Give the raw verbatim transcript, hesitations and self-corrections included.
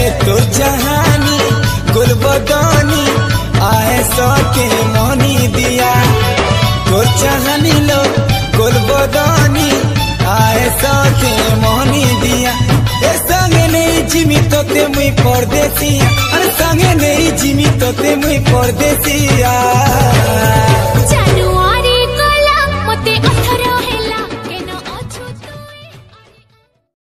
तोर जहानी गुलबदनी आए सके मोनी दिया तोर जहानी लो गुलबदनी आए सके मोनी दिया ए संगे नहीं जिमी तोते मुई परदेसिया अरे संगे नहीं जिमी तोते मुई परदेसिया।